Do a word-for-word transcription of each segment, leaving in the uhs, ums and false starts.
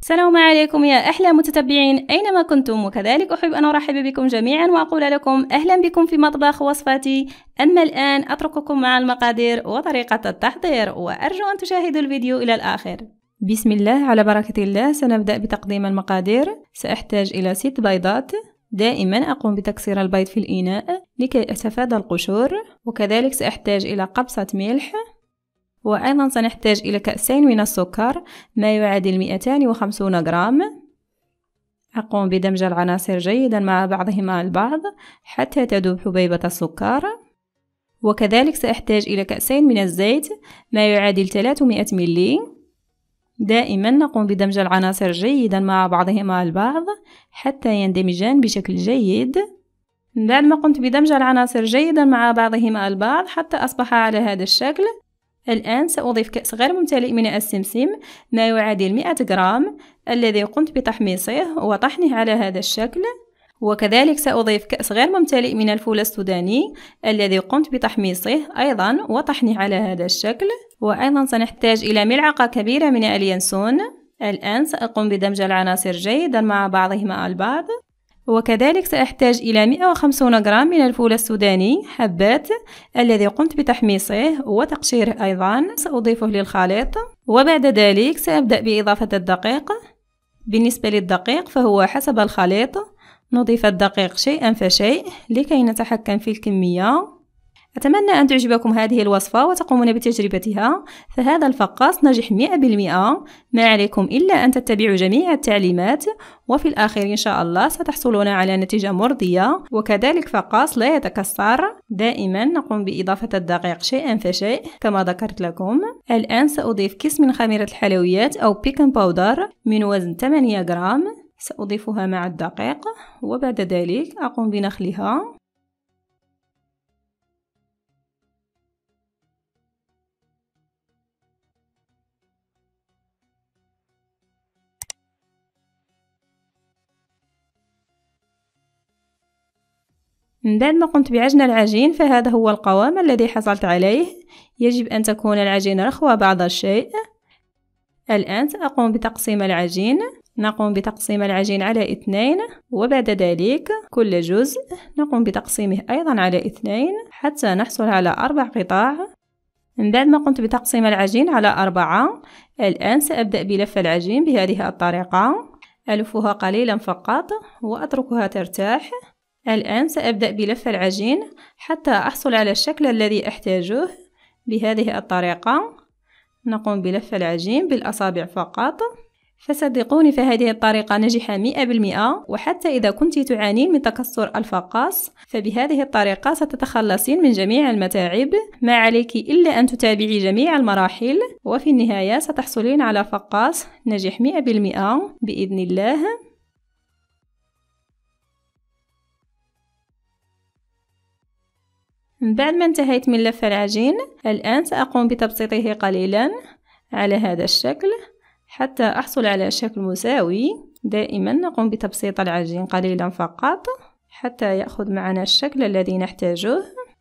السلام عليكم يا أحلى متتبعين أينما كنتم، وكذلك أحب أن أرحب بكم جميعا وأقول لكم أهلا بكم في مطبخ وصفاتي. أما الآن أترككم مع المقادير وطريقة التحضير، وأرجو أن تشاهدوا الفيديو إلى الآخر. بسم الله على بركة الله. سنبدأ بتقديم المقادير. سأحتاج إلى ست بيضات. دائما أقوم بتكسير البيض في الإناء لكي أتفادى القشور، وكذلك سأحتاج إلى قبصة ملح، وأيضا سنحتاج إلى كأسين من السكر ما يعادل مئتين وخمسين غرام. أقوم بدمج العناصر جيدا مع بعضهما البعض حتى تذوب حبيبة السكر، وكذلك سأحتاج إلى كأسين من الزيت ما يعادل ثلاثمئة ملي. دائما نقوم بدمج العناصر جيدا مع بعضهما البعض حتى يندمجان بشكل جيد. بعد ما قمت بدمج العناصر جيدا مع بعضهما البعض حتى أصبح على هذا الشكل، الآن سأضيف كأس غير ممتلئ من السمسم ما يعادل مئة غرام الذي قمت بتحميصه وطحنه على هذا الشكل، وكذلك سأضيف كأس غير ممتلئ من الفول السوداني الذي قمت بتحميصه أيضا وطحنه على هذا الشكل، وأيضا سنحتاج إلى ملعقة كبيرة من اليانسون. الآن سأقوم بدمج العناصر جيدا مع بعضهما البعض، وكذلك سأحتاج إلى مئة وخمسين غرام من الفول السوداني حبات الذي قمت بتحميصه وتقشيره أيضا. سأضيفه للخليط، وبعد ذلك سأبدأ بإضافة الدقيق. بالنسبة للدقيق فهو حسب الخليط، نضيف الدقيق شيئا فشيء لكي نتحكم في الكمية. أتمنى أن تعجبكم هذه الوصفة وتقومون بتجربتها، فهذا الفقاص نجح مئة بالمئة. ما عليكم إلا أن تتبعوا جميع التعليمات، وفي الآخر إن شاء الله ستحصلون على نتيجة مرضية. وكذلك فقاص لا يتكسر. دائما نقوم بإضافة الدقيق شيئا فشيء كما ذكرت لكم. الآن سأضيف كيس من خميرة الحلويات أو بيكنج باودر من وزن ثمانية غرام، سأضيفها مع الدقيق، وبعد ذلك أقوم بنخلها. من بعد ما قمت بعجن العجين فهذا هو القوام الذي حصلت عليه. يجب أن تكون العجينة رخوة بعض الشيء. الآن سأقوم بتقسيم العجين. نقوم بتقسيم العجين على اثنين، وبعد ذلك كل جزء نقوم بتقسيمه أيضا على اثنين حتى نحصل على أربع قطع. من بعد ما قمت بتقسيم العجين على أربعة، الآن سأبدأ بلف العجين بهذه الطريقة. ألفها قليلا فقط وأتركها ترتاح. الآن سأبدأ بلف العجين حتى أحصل على الشكل الذي أحتاجه. بهذه الطريقة نقوم بلف العجين بالأصابع فقط، فصدقوني فهذه الطريقة نجح مئة بالمئة. وحتى إذا كنت تعانين من تكسر الفقاص فبهذه الطريقة ستتخلصين من جميع المتاعب. ما عليك إلا أن تتابعي جميع المراحل، وفي النهاية ستحصلين على فقاص نجح مئة بالمئة بإذن الله. بعد ما انتهيت من لف العجين، الآن سأقوم بتبسيطه قليلا على هذا الشكل حتى أحصل على شكل مساوي. دائما نقوم بتبسيط العجين قليلا فقط حتى يأخذ معنا الشكل الذي نحتاجه.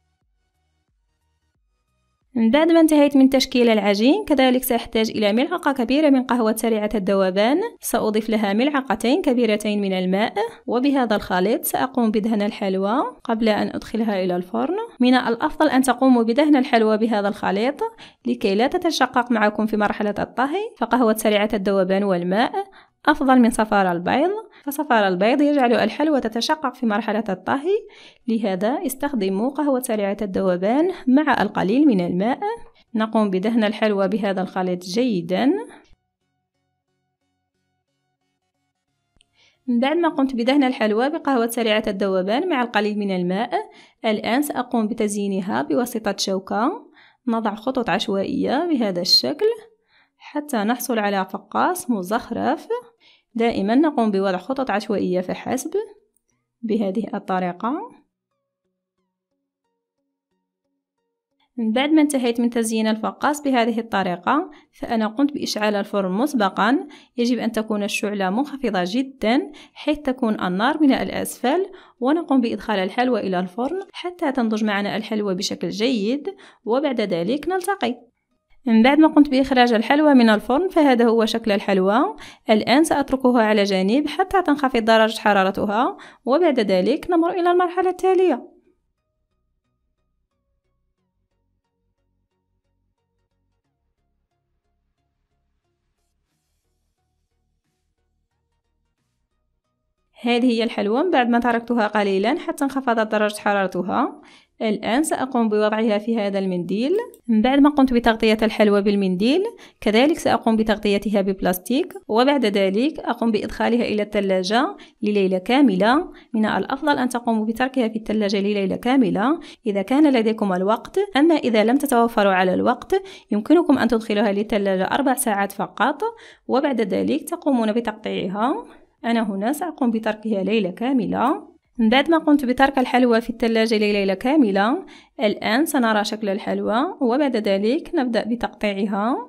من بعد ما انتهيت من تشكيل العجين، كذلك سأحتاج إلى ملعقة كبيرة من قهوة سريعة الذوبان. سأضيف لها ملعقتين كبيرتين من الماء، وبهذا الخليط سأقوم بدهن الحلوى قبل أن أدخلها إلى الفرن. من الأفضل أن تقوموا بدهن الحلوى بهذا الخليط لكي لا تتشقق معكم في مرحلة الطهي، فقهوة سريعة الذوبان والماء أفضل من صفار البيض، فصفار البيض يجعل الحلوى تتشقق في مرحلة الطهي. لهذا استخدموا قهوة سريعة الذوبان مع القليل من الماء. نقوم بدهن الحلوى بهذا الخليط جيدا. من بعد ما قمت بدهن الحلوى بقهوة سريعة الذوبان مع القليل من الماء، الآن سأقوم بتزيينها بواسطة شوكة. نضع خطوط عشوائية بهذا الشكل حتى نحصل على فقاص مزخرف. دائما نقوم بوضع خطوط عشوائية فحسب بهذه الطريقة. من بعد ما انتهيت من تزيين الفقاص بهذه الطريقة، فأنا قمت بإشعال الفرن مسبقا. يجب أن تكون الشعلة منخفضة جدا حيث تكون النار من الأسفل، ونقوم بإدخال الحلوى إلى الفرن حتى تنضج معنا الحلوى بشكل جيد، وبعد ذلك نلتقي. من بعد ما قمت بإخراج الحلوى من الفرن فهذا هو شكل الحلوى. الآن سأتركها على جانب حتى تنخفض درجة حرارتها، وبعد ذلك نمر إلى المرحلة التالية. هذه هي الحلوى بعد ما تركتها قليلا حتى انخفضت درجة حرارتها. الآن سأقوم بوضعها في هذا المنديل. من بعد ما قمت بتغطية الحلوى بالمنديل كذلك سأقوم بتغطيتها ببلاستيك، وبعد ذلك أقوم بإدخالها إلى الثلاجة لليلة كاملة. من الأفضل أن تقوموا بتركها في الثلاجة لليلة كاملة إذا كان لديكم الوقت، أما إذا لم تتوفروا على الوقت يمكنكم أن تدخلوها للثلاجة أربع ساعات فقط، وبعد ذلك تقومون بتقطيعها. أنا هنا سأقوم بتركها ليلة كاملة. من بعد ما قمت بترك الحلوى في الثلاجة لليلة كاملة الآن سنرى شكل الحلوى، وبعد ذلك نبدأ بتقطيعها.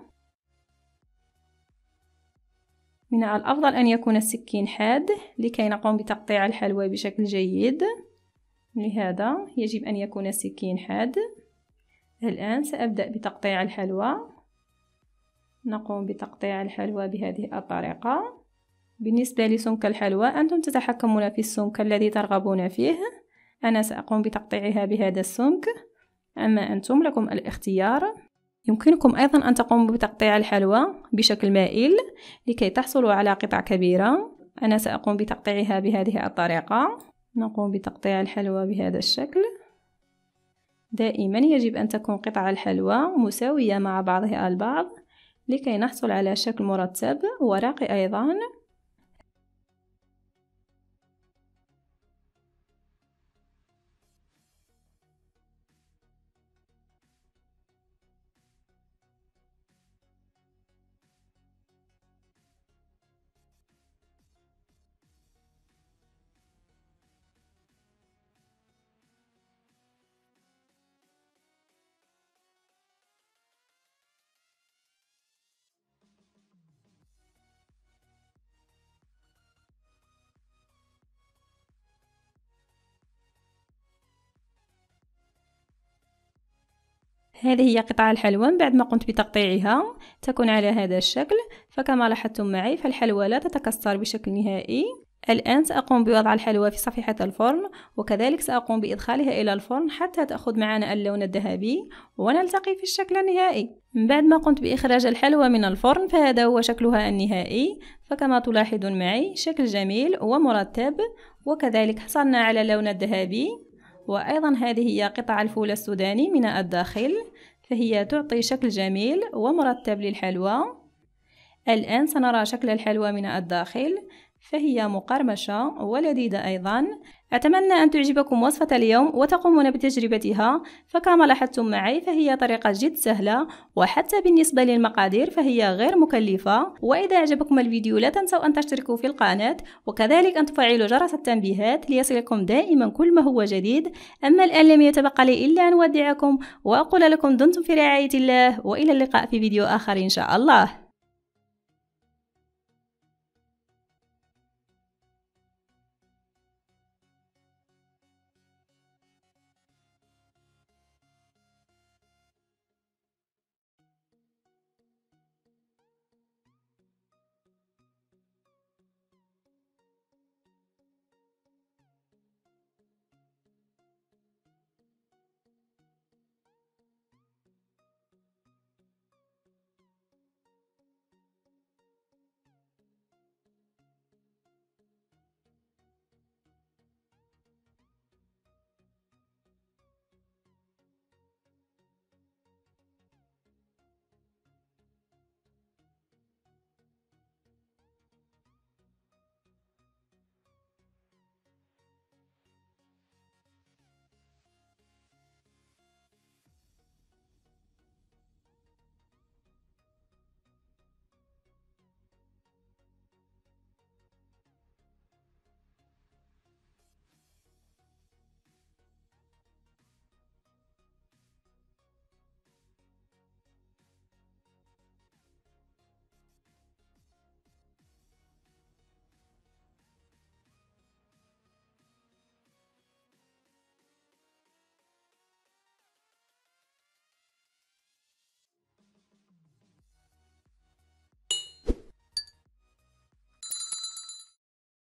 من الأفضل أن يكون السكين حاد لكي نقوم بتقطيع الحلوى بشكل جيد، لهذا يجب أن يكون السكين حاد. الآن سأبدأ بتقطيع الحلوى. نقوم بتقطيع الحلوى بهذه الطريقة. بالنسبة لسمك الحلوى أنتم تتحكمون في السمك الذي ترغبون فيه، أنا سأقوم بتقطيعها بهذا السمك، أما أنتم لكم الاختيار. يمكنكم أيضا أن تقوموا بتقطيع الحلوى بشكل مائل لكي تحصلوا على قطع كبيرة. أنا سأقوم بتقطيعها بهذه الطريقة. نقوم بتقطيع الحلوى بهذا الشكل. دائما يجب أن تكون قطع الحلوى مساوية مع بعضها البعض لكي نحصل على شكل مرتب وراقي أيضا. هذه هي قطع الحلوى بعد ما قمت بتقطيعها، تكون على هذا الشكل. فكما لاحظتم معي فالحلوى لا تتكسر بشكل نهائي. الآن سأقوم بوضع الحلوى في صفيحة الفرن، وكذلك سأقوم بإدخالها إلى الفرن حتى تأخذ معنا اللون الذهبي، ونلتقي في الشكل النهائي. من بعد ما قمت بإخراج الحلوى من الفرن فهذا هو شكلها النهائي. فكما تلاحظون معي شكل جميل ومرتب، وكذلك حصلنا على اللون الذهبي. وأيضا هذه هي قطع الفول السوداني من الداخل، فهي تعطي شكل جميل ومرتب للحلوى. الآن سنرى شكل الحلوى من الداخل، فهي مقرمشة ولذيذة أيضا. أتمنى أن تعجبكم وصفة اليوم وتقومون بتجربتها. فكما لاحظتم معي فهي طريقة جد سهلة، وحتى بالنسبة للمقادير فهي غير مكلفة. وإذا أعجبكم الفيديو لا تنسوا أن تشتركوا في القناة، وكذلك أن تفعلوا جرس التنبيهات ليصلكم دائما كل ما هو جديد. أما الآن لم يتبقى لي إلا أن أودعكم وأقول لكم دمتم في رعاية الله، وإلى اللقاء في فيديو آخر إن شاء الله.